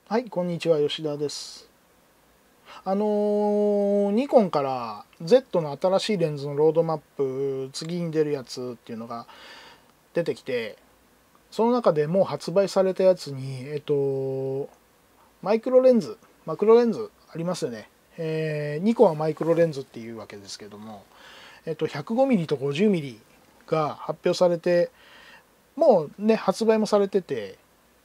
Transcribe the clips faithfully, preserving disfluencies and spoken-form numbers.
はい、こんにちは、吉田です。あのーニコンから Z の新しいレンズのロードマップ、次に出るやつっていうのが出てきて、その中でもう発売されたやつに、えっと、マイクロレンズ、マクロレンズありますよね。えー、ニコンはマイクロレンズっていうわけですけども、えっと、ひゃくごミリ と ごじゅうミリ が発表されて、もうね、発売もされてて、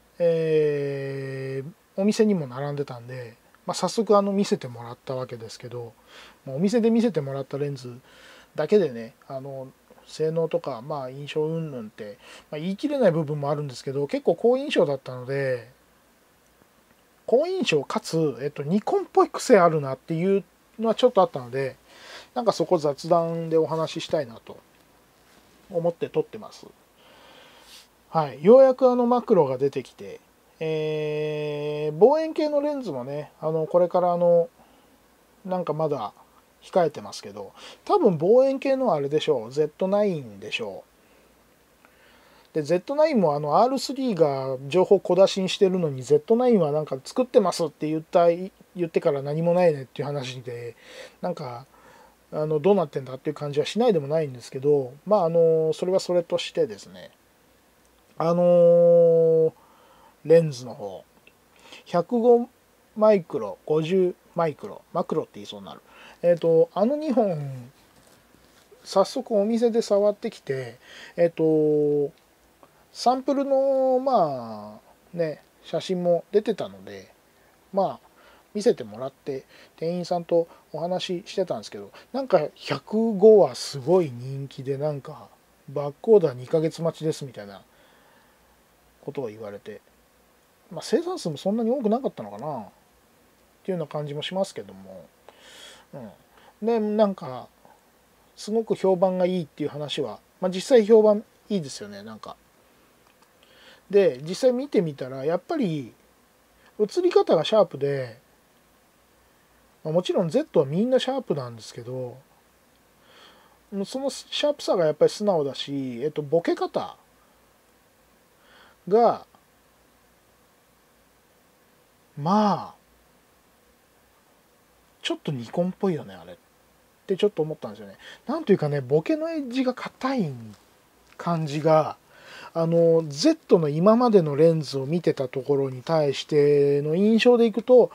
えーお店にも並んでたんで、まあ、早速あの見せてもらったわけですけど、お店で見せてもらったレンズだけでね、あの性能とか、まあ、印象云々って、まあ、言い切れない部分もあるんですけど、結構好印象だったので、好印象かつ、えっと、ニコンっぽい癖あるなっていうのはちょっとあったので、なんかそこ雑談でお話ししたいなと思って撮ってます。はい、ようやくあのマクロが出てきて、えー、望遠系のレンズもね、あのこれからあのなんかまだ控えてますけど、多分望遠系のはあれでしょう、 ゼットナイン でしょう。で ゼットナイン もあの アールスリー が情報小出しにしてるのに ゼットナイン はなんか作ってますって言った言ってから何もないねっていう話で、なんかあのどうなってんだっていう感じはしないでもないんですけど、まああのそれはそれとしてですね、あのーレンズの方ひゃくごマイクロ、ごじゅうマイクロ、マクロって言いそうになる。えっ、ー、と、あのにほん、早速お店で触ってきて、えっ、ー、と、サンプルの、まあ、ね、写真も出てたので、まあ、見せてもらって、店員さんとお話ししてたんですけど、なんかひゃくごはすごい人気で、なんか、バックオーダーにかげつ待ちですみたいなことを言われて、まあ、生産数もそんなに多くなかったのかなっていうような感じもしますけども、うん、でなんかすごく評判がいいっていう話は、まあ、実際評判いいですよね。なんかで実際見てみたらやっぱり映り方がシャープで、まあ、もちろん Z はみんなシャープなんですけど、そのシャープさがやっぱり素直だし、えっと、ボケ方がまあちょっとニコンっぽいよねあれってちょっと思ったんですよね。なんというかね、ボケのエッジが硬い感じが、あの Z の今までのレンズを見てたところに対しての印象でいくと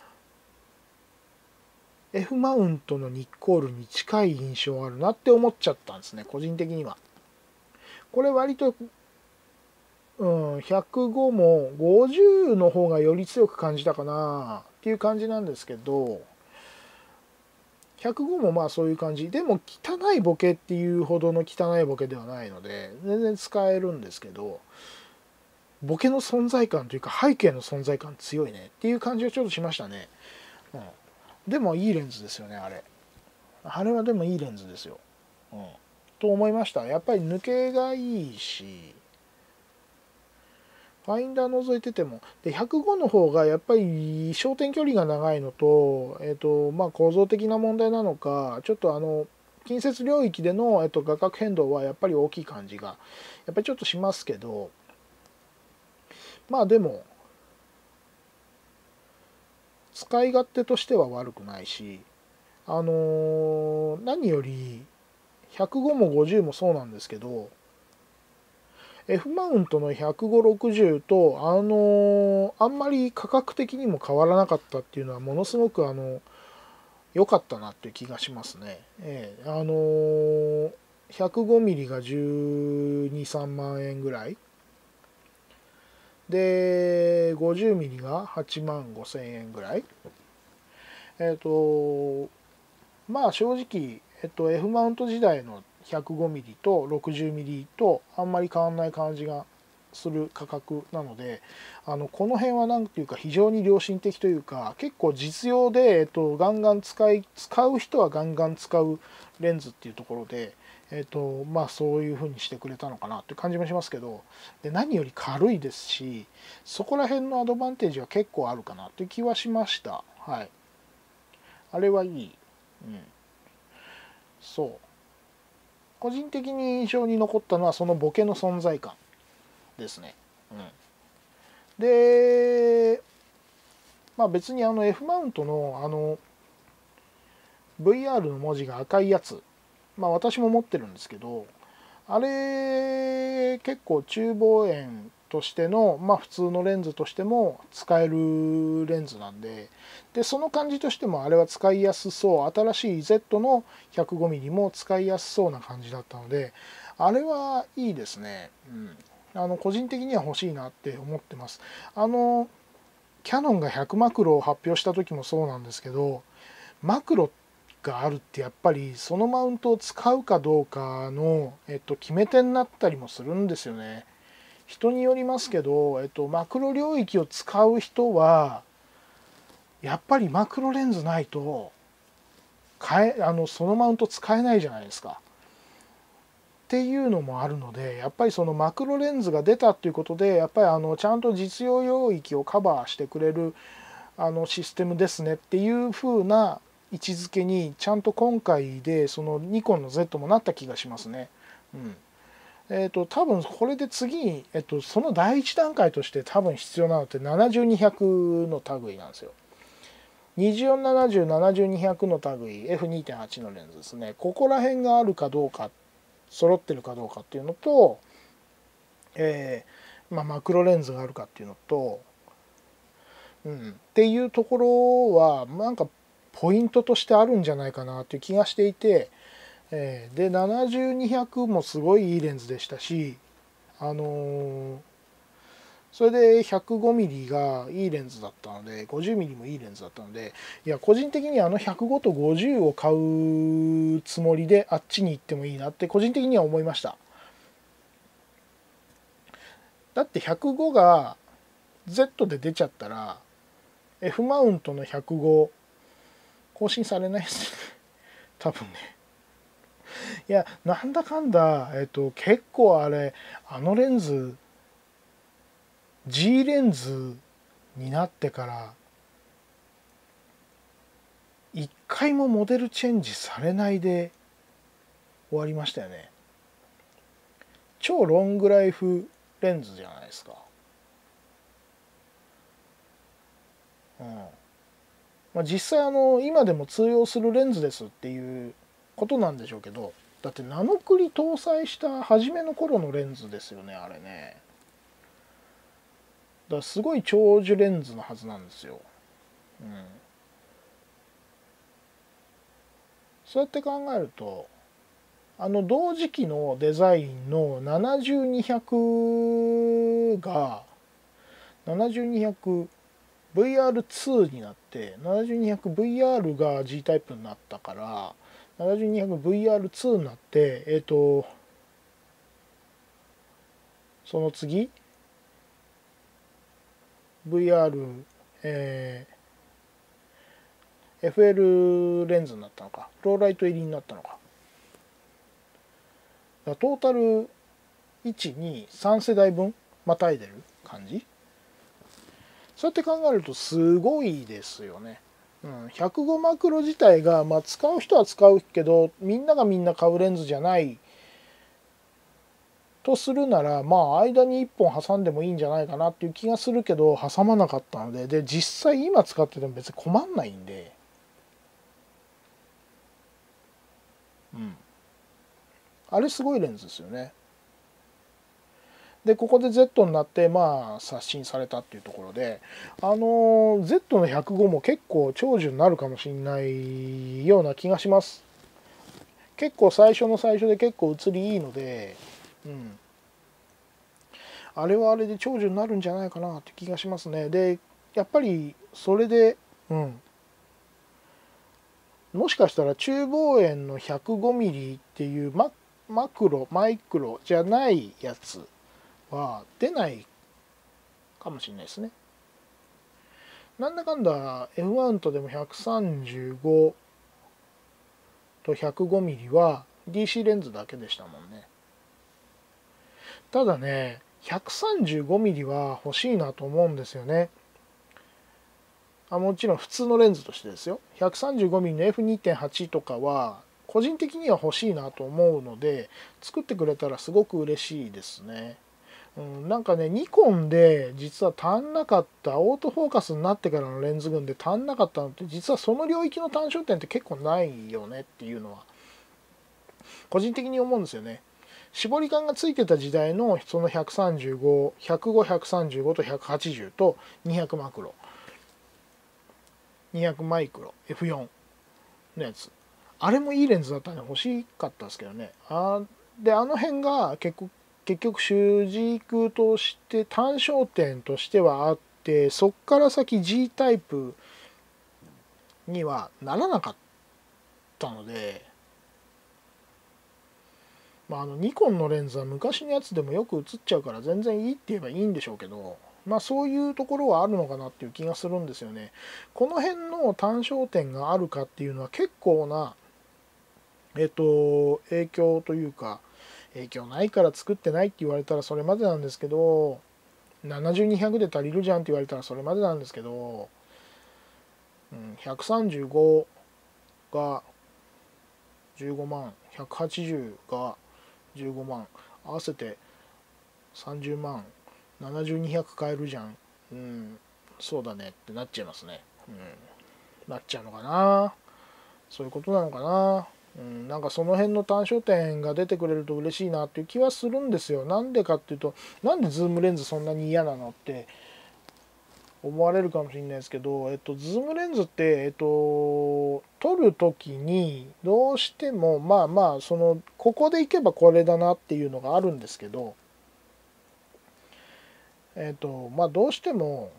F マウントのニッコールに近い印象あるなって思っちゃったんですね、個人的には。これ割と、うん、ひゃくごもごじゅうの方がより強く感じたかなっていう感じなんですけど、ひゃくごもまあそういう感じでも、汚いボケっていうほどの汚いボケではないので全然使えるんですけど、ボケの存在感というか背景の存在感強いねっていう感じがちょっとしましたね。うん、でもいいレンズですよねあれ。あれはでもいいレンズですよ。うん、と思いました。やっぱり抜けがいいし、ファインダー覗いててもでひゃくごの方がやっぱり焦点距離が長いのと、えっとまあ、構造的な問題なのか、ちょっとあの近接領域での、えっと、画角変動はやっぱり大きい感じがやっぱりちょっとしますけど、まあでも使い勝手としては悪くないし、あのー何よりひゃくごもごじゅうもそうなんですけど、 F マウントのひゃくご、ろくじゅうと、あのーあんまり価格的にも変わらなかったっていうのはものすごくあの良かったなっていう気がしますね。ええ、あのー、ひゃくごミリがじゅうに、さんまん円ぐらいで、ごじゅうミリがはちまんごせん円ぐらい。えっ、とまあ正直、えっと、F マウント時代の ひゃくごミリ と ろくじゅうミリ とあんまり変わんない感じがする価格なので、あのこの辺は何ていうか非常に良心的というか、結構実用で、えっと、ガンガン使い使う人はガンガン使うレンズっていうところで、えっとまあ、そういう風にしてくれたのかなっていう感じもしますけど、で何より軽いですし、そこら辺のアドバンテージは結構あるかなっていう気はしました。はい、あれはいい。うん、そう、個人的に印象に残ったのはそのボケの存在感ですね。うん、でまあ別にあの F マウントのあの ブイアール の文字が赤いやつ、まあ私も持ってるんですけど、あれ結構中望遠としての、まあ普通のレンズとしても使えるレンズなんで、でその感じとしてもあれは使いやすそう、新しい Z の ひゃくごミリ も使いやすそうな感じだったので、あれはいいですね。うん、あの個人的には欲しいなって思ってます。あのキヤノンがひゃくマクロを発表した時もそうなんですけど、マクロがあるってやっぱりそのマウントを使うかどうかの、えっと、決め手になったりもするんですよね。人によりますけど、えっと、マクロ領域を使う人はやっぱりマクロレンズないと変えあのそのマウント使えないじゃないですか。っていうのもあるので、やっぱりそのマクロレンズが出たっていうことで、やっぱりあのちゃんと実用領域をカバーしてくれるあのシステムですねっていう風な位置づけにちゃんと今回でそのニコンの Z もなった気がしますね。うんえー、と多分これで次に、えっと、その第一段階として多分必要なのってななじゅうにひゃくの類なんですよ。にじゅうよんななじゅう、ななじゅうにひゃくの類 エフにてんはち のレンズですね。ここら辺があるかどうか、揃ってるかどうかっていうのと、えーまあ、マクロレンズがあるかっていうのと、うん、っていうところはなんかポイントとしてあるんじゃないかなっていう気がしていて、えー、でななじゅうにひゃくもすごいいいレンズでしたし、あのー、それで ひゃくごミリ がいいレンズだったので ごじゅうミリ もいいレンズだったので、いや個人的にあのひゃくごとごじゅうを買うつもりであっちに行ってもいいなって個人的には思いました。だってひゃくごが Z で出ちゃったら F マウントのひゃくご更新されないです多分ね。いやなんだかんだ、えっと、結構あれあのレンズ G レンズになってから一回もモデルチェンジされないで終わりましたよね。超ロングライフレンズじゃないですか。うんまあ、実際あの今でも通用するレンズですっていうことなんでしょうけど、だってナノクリ搭載した初めの頃のレンズですよねあれね。だからすごい長寿レンズのはずなんですよ。うん、そうやって考えるとあの同時期のデザインのななじゅうにひゃくが ななじゅうにひゃくブイアールツー になって ななじゅうにひゃくブイアール が G タイプになったから ななじゅうにひゃくブイアールツー になってえっ、ー、とその次 ブイアール、えー、エフエル レンズになったのかローライト入りになったのか、トータルいちにさん世代分またいでる感じ。そうやって考えるとすごいですよね。うん、ひゃくごマクロ自体が、まあ、使う人は使うけどみんながみんな買うレンズじゃないとするなら、まあ間にいっぽん挟んでもいいんじゃないかなっていう気がするけど挟まなかったので、で実際今使ってても別に困んないんで、うん、あれすごいレンズですよね。でここで Z になってまあ刷新されたっていうところで、あの Z のひゃくごも結構長寿になるかもしれないような気がします。結構最初の最初で結構映りいいので、うん、あれはあれで長寿になるんじゃないかなって気がしますね。でやっぱりそれで、うん、もしかしたら中望遠の ひゃくごミリ っていうママクロマイクロじゃないやつは出ないかもしれないですね。なんだかんだ F マウントでもひゃくさんじゅうごと ひゃくごミリ は ディーシー レンズだけでしたもんね。ただね ひゃくさんじゅうごミリ は欲しいなと思うんですよね。あもちろん普通のレンズとしてですよ。 ひゃくさんじゅうごミリ の エフにてんはち とかは個人的には欲しいなと思うので作ってくれたらすごく嬉しいですね。 うん、なんかねニコンで実は足んなかったオートフォーカスになってからのレンズ群で足んなかったのって実はその領域の単焦点って結構ないよねっていうのは個人的に思うんですよね。絞り感がついてた時代のそのひゃくさんじゅうご、ひゃくご、ひゃくさんじゅうごとひゃくはちじゅうとにひゃくマクロ、にひゃくマイクロ、エフよん のやつ。あれもいいレンズだったんで欲しかったですけどね。あで、あの辺が結局、結局主軸として単焦点としてはあって、そっから先 G タイプにはならなかったので、まあ、あのニコンのレンズは昔のやつでもよく映っちゃうから全然いいって言えばいいんでしょうけど、まあそういうところはあるのかなっていう気がするんですよね。この辺の単焦点があるかっていうのは結構な、えっと、影響というか、影響ないから作ってないって言われたらそれまでなんですけど、ななじゅうにひゃくで足りるじゃんって言われたらそれまでなんですけど、うん、ひゃくさんじゅうごがじゅうごまん、ひゃくはちじゅうがじゅうごまん、合わせてさんじゅうまん、ななじゅうにひゃく買えるじゃん、うん、そうだねってなっちゃいますね、うん、なっちゃうのかな、そういうことなのかな、うん、なんかその辺の単焦点が出てくれると嬉しいなっていう気はするんですよ。なんでかっていうと、なんでズームレンズそんなに嫌なのって思われるかもしれないですけど、えっと、ズームレンズって、えっと、撮るときにどうしてもまあまあそのここでいけばこれだなっていうのがあるんですけど、えっとまあどうしても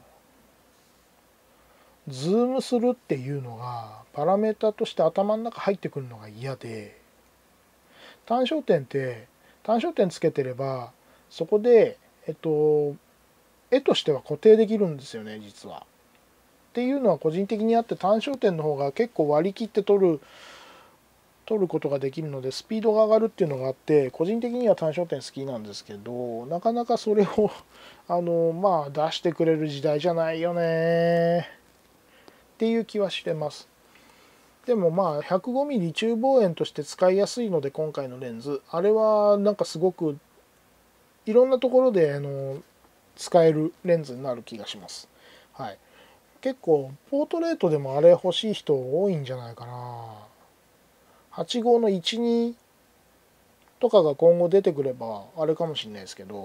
ズームするっていうのがパラメータとして頭の中入ってくるのが嫌で、単焦点って単焦点つけてればそこでえっと絵としては固定できるんですよね実は。っていうのは個人的にあって、単焦点の方が結構割り切って撮る撮ることができるのでスピードが上がるっていうのがあって、個人的には単焦点好きなんですけど、なかなかそれをあのまあ出してくれる時代じゃないよねっていう気はしてます。でもまあ ひゃくごミリ 中望遠として使いやすいので、今回のレンズあれはなんかすごくいろんなところであの使えるレンズになる気がします。はい、結構ポートレートでもあれ欲しい人多いんじゃないかな。はち号のいちにとかが今後出てくればあれかもしれないですけど、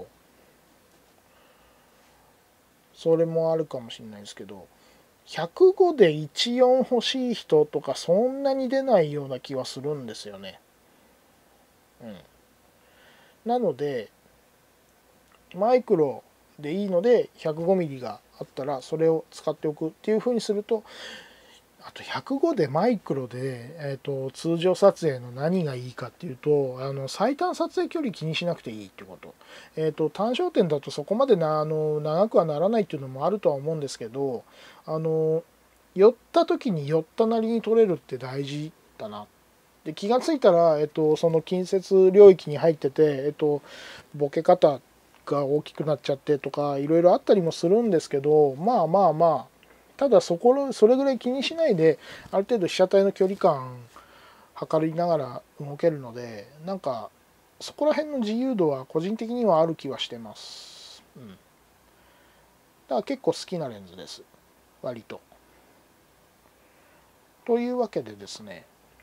それもあるかもしれないですけど、ひゃくごでいちよん欲しい人とかそんなに出ないような気はするんですよね。うん。なのでマイクロでいいので ひゃくごミリ があったらそれを使っておくっていう風にすると、あとひゃくごでマイクロで、えーと、通常撮影の何がいいかっていうと、あの最短撮影距離気にしなくていいってこと。えーと、単焦点だとそこまでなあの長くはならないっていうのもあるとは思うんですけど、あの寄った時に寄ったなりに撮れるって大事だな。で気がついたら、えーと、その近接領域に入ってて、えーと、ボケ方が大きくなっちゃってとかいろいろあったりもするんですけど、まあまあまあただそこそれぐらい気にしないである程度被写体の距離感測りながら動けるので、なんかそこら辺の自由度は個人的にはある気はしてます。うん、だから結構好きなレンズです割と。というわけでですね、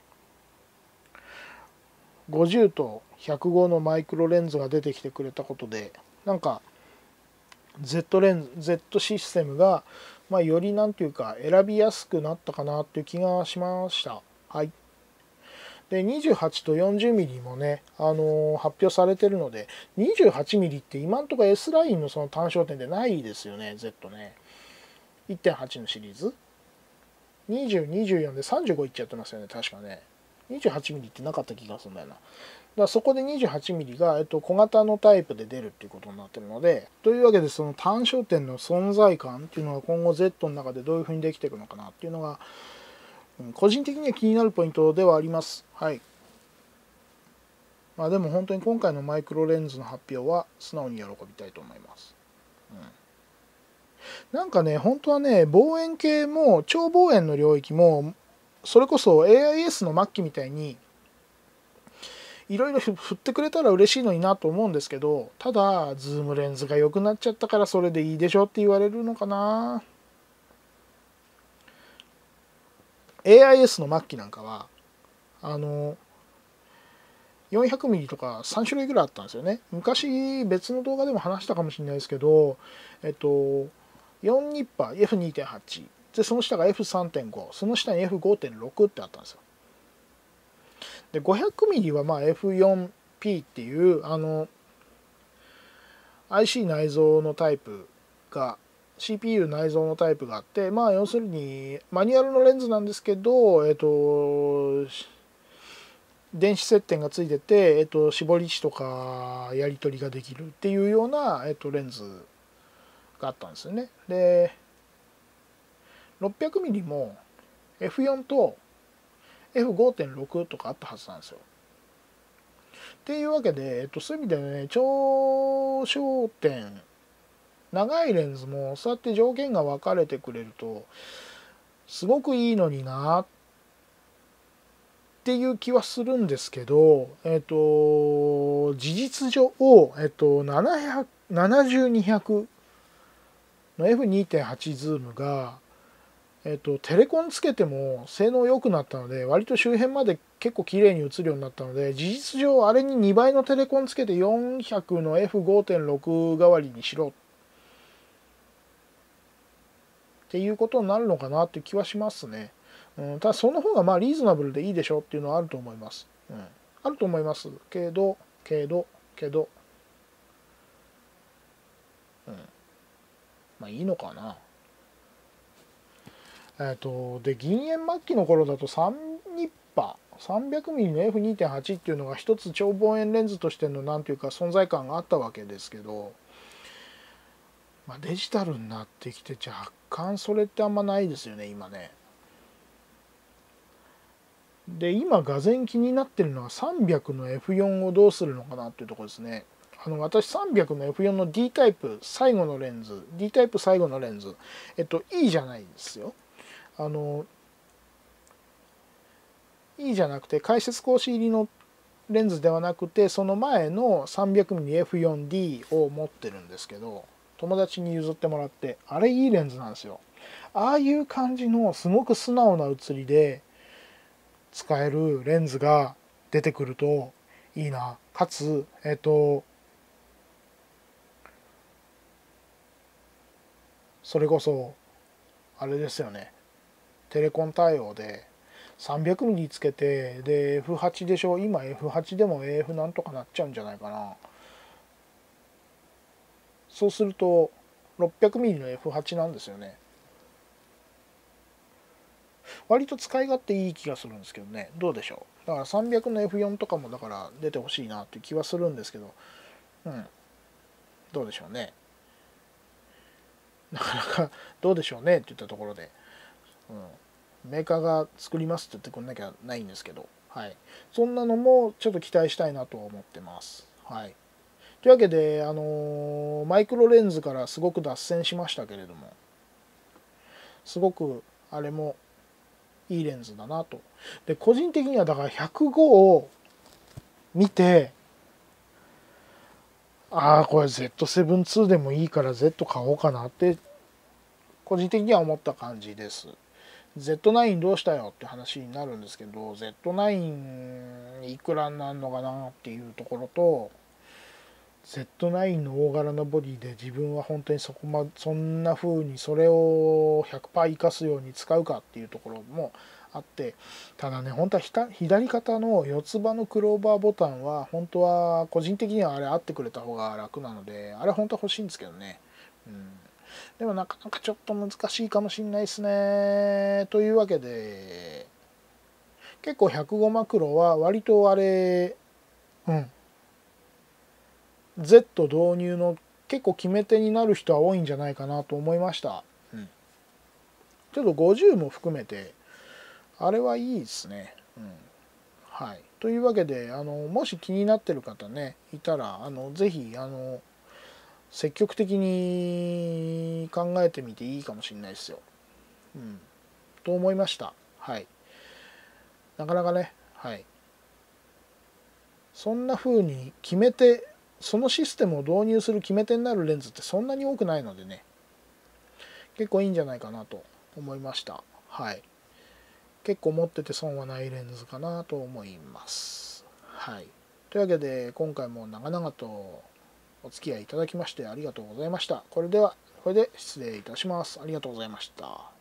ごじゅうとひゃくごのマイクロレンズが出てきてくれたことで、なんか Z レンズ Z システムがまあ、よりなんていうか選びやすくなったかなっていう気がしました。はい。で、にじゅうはちと よんじゅうミリ もね、あのー、発表されてるので、にじゅうはちミリ って今んとこ S ラインのその単焦点でないですよね、Z ね。いってんはち のシリーズ。にじゅう、にじゅうよんでさんじゅうごいっちゃってますよね、確かね。にじゅうはちミリ ってなかった気がするんだよな。だからそこで にじゅうはちミリ が、えっと、小型のタイプで出るっていうことになってるので、というわけでその単焦点の存在感っていうのが今後 Z の中でどういうふうにできていくのかなっていうのが、うん、個人的には気になるポイントではあります。はい。まあでも本当に今回のマイクロレンズの発表は素直に喜びたいと思います。うん、なんかね、本当はね、望遠系も超望遠の領域も、それこそ エーアイエス の末期みたいに、 いろいろ振ってくれたら嬉しいのになと思うんですけど、ただズームレンズが良くなっちゃったからそれでいいでしょって言われるのかな。 エーアイエス の末期なんかはあの よんひゃくミリ とかさん種類ぐらいあったんですよね。昔別の動画でも話したかもしれないですけど、えっとよんニッパー エフにてんはち でその下が エフさんてんご その下に エフごてんろく ってあったんですよ。で ごひゃくミリ はまあ エフよんピー っていうあの アイシー 内蔵のタイプが シーピーユー 内蔵のタイプがあって、まあ要するにマニュアルのレンズなんですけど、えっと電子接点がついてて、えっと、絞り値とかやり取りができるっていうような、えっと、レンズがあったんですよね。で ろっぴゃくミリ も エフよん と エフごてんろく とかあったはずなんですよ。っていうわけで、えっと、そういう意味でね、超焦点長いレンズもそうやって条件が分かれてくれるとすごくいいのになっていう気はするんですけど、えっと事実上、えっと、ななじゅうにひゃくの エフにてんはち ズームが、えっと、テレコンつけても性能良くなったので割と周辺まで結構綺麗に映るようになったので、事実上あれににばいのテレコンつけてよんひゃくの エフごてんろく 代わりにしろっていうことになるのかなって気はしますね。うん、ただその方がまあリーズナブルでいいでしょっていうのはあると思います。うん、あると思いますけどけどけど、うん、まあいいのかな。えっとで銀塩末期の頃だとさんニッパ さんびゃくミリ の エフにてんはち っていうのが一つ超望遠レンズとしてのなんていうか存在感があったわけですけど、まあ、デジタルになってきて若干それってあんまないですよね今ね。で今がぜん気になってるのはさんびゃくの エフよん をどうするのかなっていうところですね。あの私さんびゃくの エフよん の D タイプ最後のレンズ D タイプ最後のレンズえっといいじゃないですよ。あのいいじゃなくて解説格子入りのレンズではなくてその前の さんびゃくミリエフよんディー を持ってるんですけど、友達に譲ってもらってあれいいレンズなんですよ。ああいう感じのすごく素直な写りで使えるレンズが出てくるといいな。かつえっとそれこそあれですよね、テレコン対応で さんびゃくミリ つけてで エフはち でしょ。今 エフはち でも エーエフ なんとかなっちゃうんじゃないかな。そうすると ろっぴゃくミリ の エフはち なんですよね。割と使い勝手いい気がするんですけどね。どうでしょう。だからさんびゃくの エフよん とかもだから出てほしいなっていう気はするんですけど、うん、どうでしょうね。なかなかどうでしょうねって言ったところで、うん、メーカーが作りますって言ってくんなきゃないんですけど、はい、そんなのもちょっと期待したいなと思ってます。はい、というわけで、あのーマイクロレンズからすごく脱線しましたけれども、すごくあれもいいレンズだなと。で個人的にはだからひゃくごを見て、ああこれ ゼットセブンツー でもいいから Z 買おうかなって個人的には思った感じです。ゼットナイン どうしたよって話になるんですけど、 ゼットナイン いくらになるのかなっていうところと、 ゼットナイン の大柄なボディで自分は本当にそこまそんな風にそれを ひゃくパーセント 生かすように使うかっていうところもあって、ただね本当は左肩の四つ葉のクローバーボタンは本当は個人的にはあれあってくれた方が楽なので、あれ本当は欲しいんですけどね。うん、でもなかなかちょっと難しいかもしれないですね。というわけで結構ひゃくごマクロは割とあれ、うん、Z 導入の結構決め手になる人は多いんじゃないかなと思いました。うん、ちょっとごじゅうも含めてあれはいいですね。うん、はい、というわけであのもし気になってる方ねいたらあのぜひあの積極的に考えてみていいかもしれないですよ。うん、と思いました。はい、なかなかね、はい、 そんな風に決めてそのシステムを導入する決め手になるレンズってそんなに多くないのでね、結構いいんじゃないかなと思いました。はい、結構持ってて損はないレンズかなと思います。はい、というわけで今回も長々とお付き合いいただきましてありがとうございました。これではこれで失礼いたします。ありがとうございました。